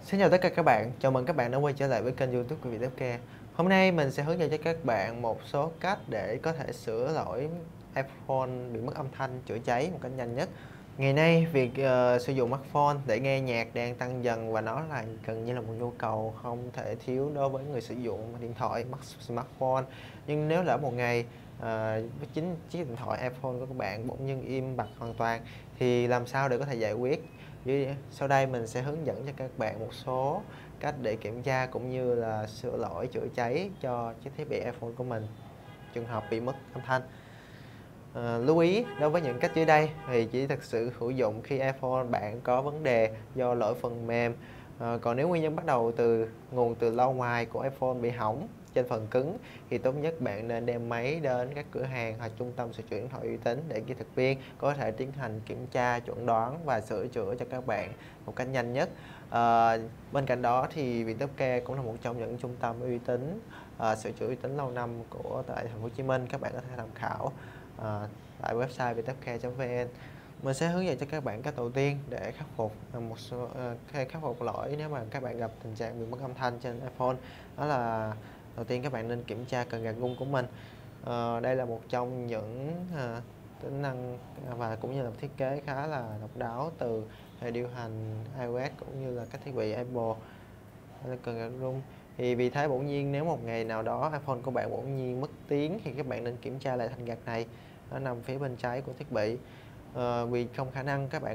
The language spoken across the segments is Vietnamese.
Xin chào tất cả các bạn, chào mừng các bạn đã quay trở lại với kênh YouTube của Viettechcare. Hôm nay mình sẽ hướng dẫn cho các bạn một số cách để có thể sửa lỗi iPhone bị mất âm thanh, chữa cháy một cách nhanh nhất. Ngày nay, việc sử dụng smartphone để nghe nhạc đang tăng dần và nó là gần như là một nhu cầu không thể thiếu đối với người sử dụng điện thoại smartphone. Nhưng nếu lỡ một ngày với chính chiếc điện thoại iPhone của các bạn bỗng nhiên im bặt hoàn toàn thì làm sao để có thể giải quyết? Sau đây mình sẽ hướng dẫn cho các bạn một số cách để kiểm tra cũng như là sửa lỗi chữa cháy cho chiếc thiết bị iPhone của mình trường hợp bị mất âm thanh. Lưu ý đối với những cách dưới đây thì chỉ thực sự hữu dụng khi iPhone bạn có vấn đề do lỗi phần mềm. Còn nếu nguyên nhân bắt đầu từ nguồn từ lâu ngoài của iPhone bị hỏng trên phần cứng thì tốt nhất bạn nên đem máy đến các cửa hàng hoặc trung tâm sửa chữa điện thoại uy tín để kỹ thuật viên có thể tiến hành kiểm tra, chuẩn đoán và sửa chữa cho các bạn một cách nhanh nhất. Bên cạnh đó thì Viettechcare cũng là một trong những trung tâm uy tín, sửa chữa uy tín lâu năm của tại thành phố Hồ Chí Minh. Các bạn có thể tham khảo tại website viettechcare.vn. Mình sẽ hướng dẫn cho các bạn cách đầu tiên để khắc phục khắc phục lỗi nếu mà các bạn gặp tình trạng bị mất âm thanh trên iPhone. Đó là đầu tiên các bạn nên kiểm tra cần gạt rung của mình. Đây là một trong những tính năng và cũng như là thiết kế khá là độc đáo từ hệ điều hành iOS cũng như là các thiết bị Apple. Đây là cần gạt rung. Thì vì thế bỗng nhiên nếu một ngày nào đó iPhone của bạn bỗng nhiên mất tiếng thì các bạn nên kiểm tra lại thanh gạt này, nó nằm phía bên trái của thiết bị. Vì nhiều khả năng các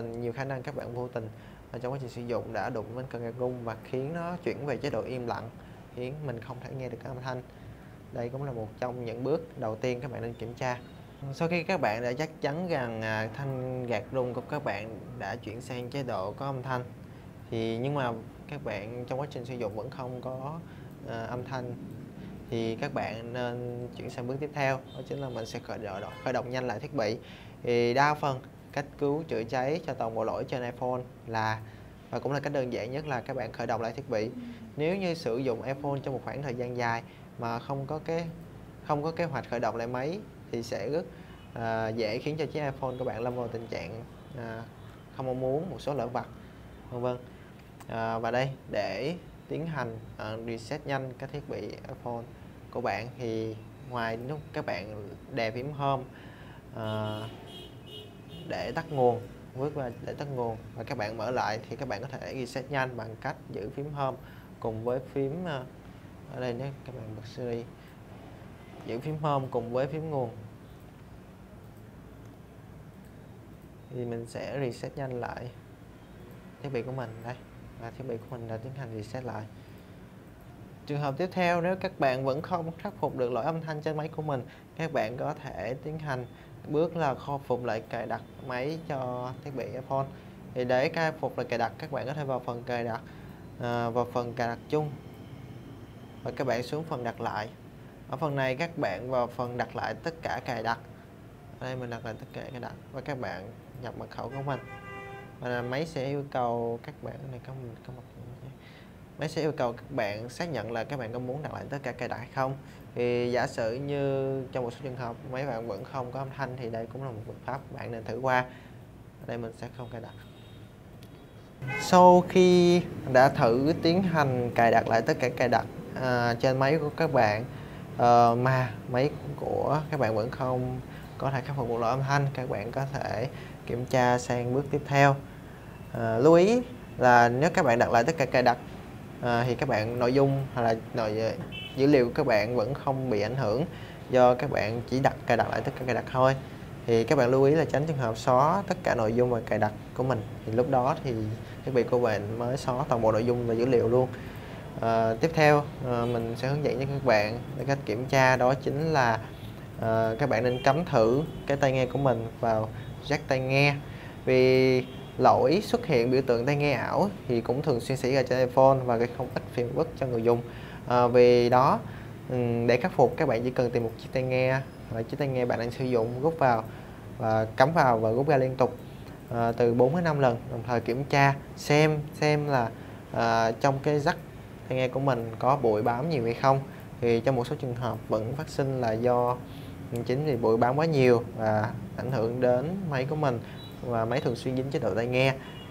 bạn vô tình trong quá trình sử dụng đã đụng đến cần gạt rung và khiến nó chuyển về chế độ im lặng, khiến mình không thể nghe được âm thanh. Đây cũng là một trong những bước đầu tiên các bạn nên kiểm tra. Sau khi các bạn đã chắc chắn rằng thanh gạt rung của các bạn đã chuyển sang chế độ có âm thanh nhưng mà các bạn trong quá trình sử dụng vẫn không có âm thanh thì các bạn nên chuyển sang bước tiếp theo, đó chính là mình sẽ khởi động nhanh lại thiết bị. Thì đa phần cách cứu chữa cháy cho toàn bộ lỗi trên iPhone và cũng là cách đơn giản nhất là các bạn khởi động lại thiết bị. Nếu như sử dụng iPhone trong một khoảng thời gian dài mà không có kế hoạch khởi động lại máy thì sẽ rất dễ khiến cho chiếc iPhone của bạn lâm vào tình trạng không mong muốn, một số lỗi vặt vân vân. Và đây để tiến hành reset nhanh các thiết bị iPhone của bạn thì ngoài lúc các bạn đè phím Home để tắt nguồn, để tắt nguồn và các bạn mở lại thì các bạn có thể reset nhanh bằng cách giữ phím Home cùng với phím ở đây nhé, các bạn bật Siri, giữ phím Home cùng với phím nguồn thì mình sẽ reset nhanh lại thiết bị của mình đây, và thiết bị của mình đã tiến hành reset lại. Trường hợp tiếp theo, nếu các bạn vẫn không khắc phục được lỗi âm thanh trên máy của mình, các bạn có thể tiến hành bước là khôi phục lại cài đặt máy cho thiết bị iPhone. Thì để khôi phục lại cài đặt, các bạn có thể vào phần cài đặt chung và các bạn xuống phần đặt lại. Ở phần này các bạn vào phần đặt lại tất cả cài đặt. Ở đây mình đặt lại tất cả cài đặt và các bạn nhập mật khẩu của mình. Và máy sẽ yêu cầu các bạn máy sẽ yêu cầu các bạn xác nhận là các bạn có muốn đặt lại tất cả cài đặt hay không. Thì giả sử như trong một số trường hợp máy bạn vẫn không có âm thanh thì đây cũng là một biện pháp bạn nên thử qua. Ở đây mình sẽ không cài đặt. Sau khi đã thử tiến hành cài đặt lại tất cả cài đặt trên máy của các bạn mà máy của các bạn vẫn không có thể khắc phục một lỗi âm thanh, các bạn có thể kiểm tra sang bước tiếp theo. Lưu ý là nếu các bạn đặt lại tất cả cài đặt thì các bạn nội dung hoặc là dữ liệu của các bạn vẫn không bị ảnh hưởng do các bạn chỉ cài đặt lại tất cả cài đặt thôi. Thì các bạn lưu ý là tránh trường hợp xóa tất cả nội dung và cài đặt của mình, thì lúc đó thì thiết bị của bạn mới xóa toàn bộ nội dung và dữ liệu luôn. Tiếp theo mình sẽ hướng dẫn cho các bạn cách kiểm tra, đó chính là các bạn nên cắm thử cái tai nghe của mình vào jack tai nghe. Vì lỗi xuất hiện biểu tượng tai nghe ảo thì cũng thường xuyên xảy ra trên iPhone và gây không ít phiền phức cho người dùng. Vì đó để khắc phục, các bạn chỉ cần tìm một chiếc tai nghe hoặc chiếc tai nghe bạn đang sử dụng, rút vào và cắm vào và rút ra liên tục từ 4 đến 5 lần, đồng thời kiểm tra xem là trong cái jack tai nghe của mình có bụi bám nhiều hay không. Thì trong một số trường hợp vẫn phát sinh là do chính vì bụi bám quá nhiều và ảnh hưởng đến máy của mình và máy thường xuyên dính chế độ tai nghe.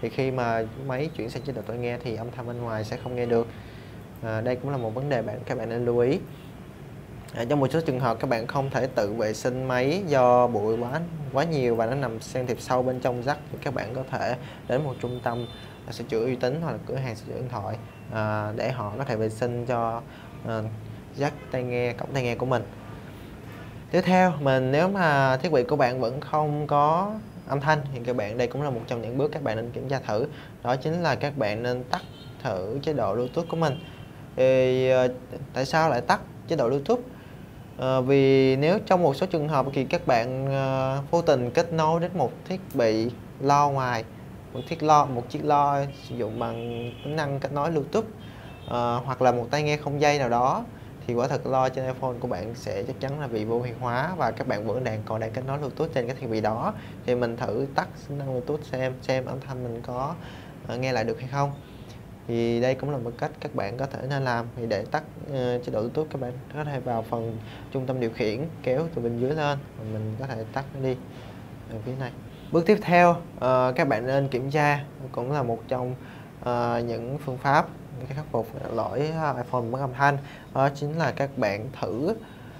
thì khi mà máy chuyển sang chế độ tai nghe thì âm thanh bên ngoài sẽ không nghe được. Đây cũng là một vấn đề các bạn nên lưu ý. Trong một số trường hợp các bạn không thể tự vệ sinh máy do bụi quá nhiều và nó nằm xen thịt sâu bên trong jack, thì các bạn có thể đến một trung tâm sửa chữa uy tín hoặc là cửa hàng sửa chữa điện thoại để họ có thể vệ sinh cho jack tai nghe, cổng tai nghe của mình. Tiếp theo, nếu mà thiết bị của bạn vẫn không có âm thanh thì các bạn, đây cũng là một trong những bước các bạn nên kiểm tra thử. Đó chính là các bạn nên tắt thử chế độ Bluetooth của mình. Thì tại sao lại tắt chế độ Bluetooth? Vì nếu trong một số trường hợp thì các bạn vô tình kết nối đến một thiết bị lo ngoài, một chiếc lo sử dụng bằng tính năng kết nối Bluetooth, hoặc là một tai nghe không dây nào đó, thì quả thật lo trên iPhone của bạn sẽ chắc chắn là bị vô hiệu hóa và các bạn vẫn còn đang kết nối Bluetooth trên cái thiết bị đó. Thì mình thử tắt tính năng Bluetooth xem âm thanh mình có nghe lại được hay không. Thì đây cũng là một cách các bạn có thể nên làm. Thì để tắt chế độ Bluetooth, các bạn có thể vào phần trung tâm điều khiển, kéo từ bên dưới lên và mình có thể tắt nó đi ở phía này. Bước tiếp theo các bạn nên kiểm tra, cũng là một trong những phương pháp để khắc phục lỗi iPhone mất âm thanh, đó chính là các bạn thử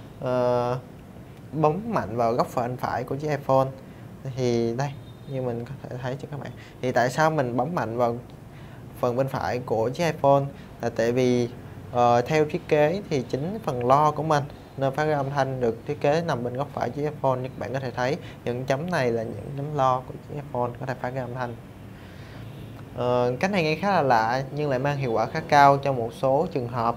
bấm mạnh vào góc phần phải của chiếc iPhone. Thì đây, như mình có thể thấy cho các bạn, thì tại sao mình bấm mạnh vào phần bên phải của chiếc iPhone là tại vì theo thiết kế thì chính phần lo của mình nơi phát ra âm thanh được thiết kế nằm bên góc phải chiếc iPhone. Như các bạn có thể thấy, những chấm này là những chấm lo của chiếc iPhone có thể phát ra âm thanh. Cách này nghe khá là lạ nhưng lại mang hiệu quả khá cao trong một số trường hợp.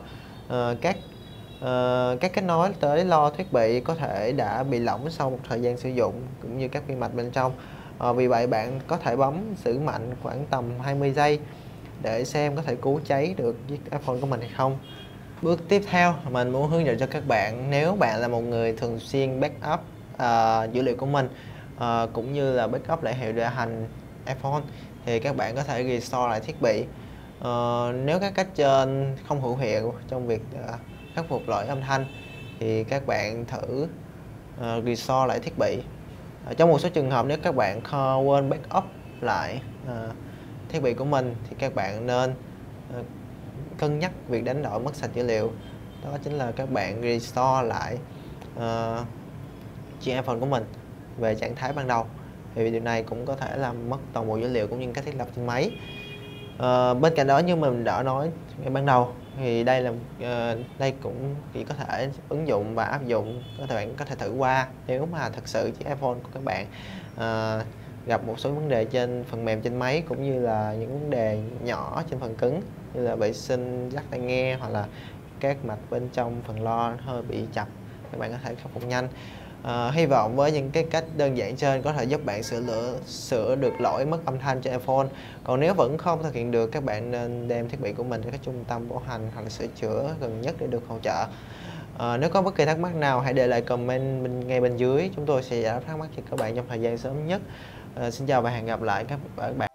Các kết nối tới lo thiết bị có thể đã bị lỏng sau một thời gian sử dụng, cũng như các vi mạch bên trong. Vì vậy bạn có thể bấm giữ mạnh khoảng tầm 20 giây để xem có thể cứu cháy được chiếc iPhone của mình hay không. Bước tiếp theo mình muốn hướng dẫn cho các bạn, nếu bạn là một người thường xuyên backup dữ liệu của mình, cũng như là backup lại hệ điều hành iPhone, thì các bạn có thể restore lại thiết bị. Nếu các cách trên không hữu hiệu trong việc khắc phục lỗi âm thanh thì các bạn thử restore lại thiết bị. Trong một số trường hợp nếu các bạn quên backup lại thiết bị của mình thì các bạn nên cân nhắc việc đánh đổi mất sạch dữ liệu. Đó chính là các bạn restore lại chiếc iPhone của mình về trạng thái ban đầu. Thì điều này cũng có thể làm mất toàn bộ dữ liệu cũng như các thiết lập trên máy. Bên cạnh đó, như mình đã nói ngay ban đầu, thì đây cũng chỉ có thể ứng dụng và áp dụng, bạn có thể thử qua nếu mà thật sự chiếc iPhone của các bạn gặp một số vấn đề trên phần mềm trên máy, cũng như là những vấn đề nhỏ trên phần cứng như là vệ sinh jack tai nghe hoặc là các mạch bên trong phần lo hơi bị chập, các bạn có thể khắc phục nhanh. Hy vọng với những cái cách đơn giản trên có thể giúp bạn sửa được lỗi mất âm thanh trên iPhone. Còn nếu vẫn không thực hiện được, các bạn nên đem thiết bị của mình đến các trung tâm bảo hành hoặc là sửa chữa gần nhất để được hỗ trợ. Nếu có bất kỳ thắc mắc nào hãy để lại comment ngay bên dưới, chúng tôi sẽ giải đáp thắc mắc cho các bạn trong thời gian sớm nhất. Xin chào và hẹn gặp lại các bạn